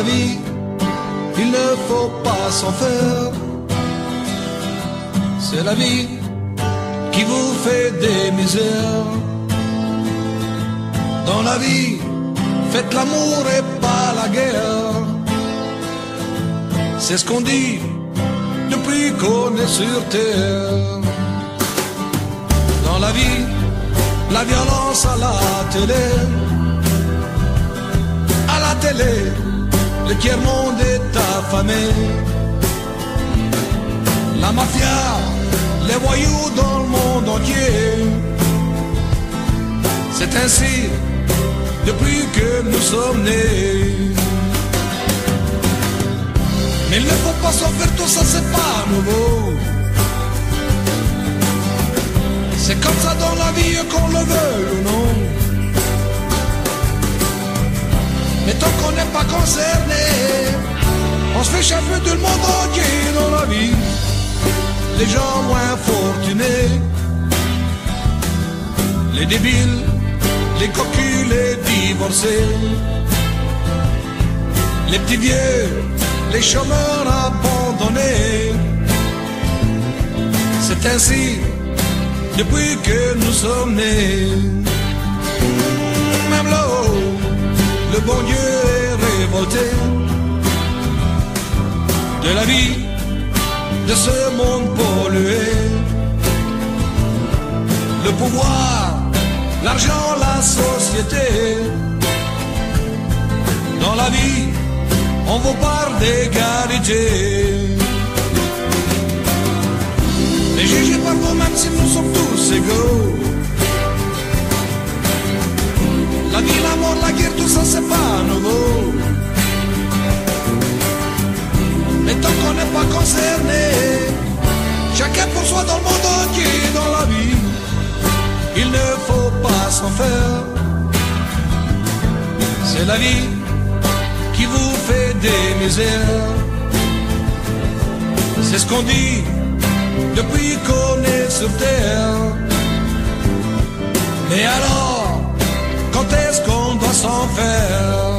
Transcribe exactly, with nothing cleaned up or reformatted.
vie, il ne faut pas s'en faire. C'est la vie qui vous fait des misères. Dans la vie, faites l'amour et pas la guerre. C'est ce qu'on dit depuis qu'on est sur terre. Dans la vie, la violence à la télé. À la télé, le tiers-monde est affamé. La mafia, les voyous dans le monde entier. C'est ainsi depuis que nous sommes nés. Mais il ne faut pas s'en faire, tout ça c'est pas nouveau. C'est comme ça dans la vie qu'on le veuille ou non. Mais tant qu'on n'est pas concerné, on se fait chafouer tout le monde entier dans la vie. Les gens moins fortunés, les débiles, les cocus, les divorcés, les petits vieux, les chômeurs abandonnés. C'est ainsi depuis que nous sommes nés. Même là-haut, le bon Dieu est révolté de la vie, de ce monde pollué. Le pouvoir, l'argent, la société. Dans la vie, on vous parle d'égalité. Mais jugez par vous-même si nous sommes tous égaux. La vie, la mort, la guerre, tout ça c'est pas nouveau. Mais tant qu'on n'est pas concerné, chacun pour soi dans le monde entier, dans la vie, il ne faut pas s'en faire. C'est la vie qui vous fait des misères. C'est ce qu'on dit depuis qu'on est sur terre. Mais alors, quand est-ce qu'on doit s'en faire?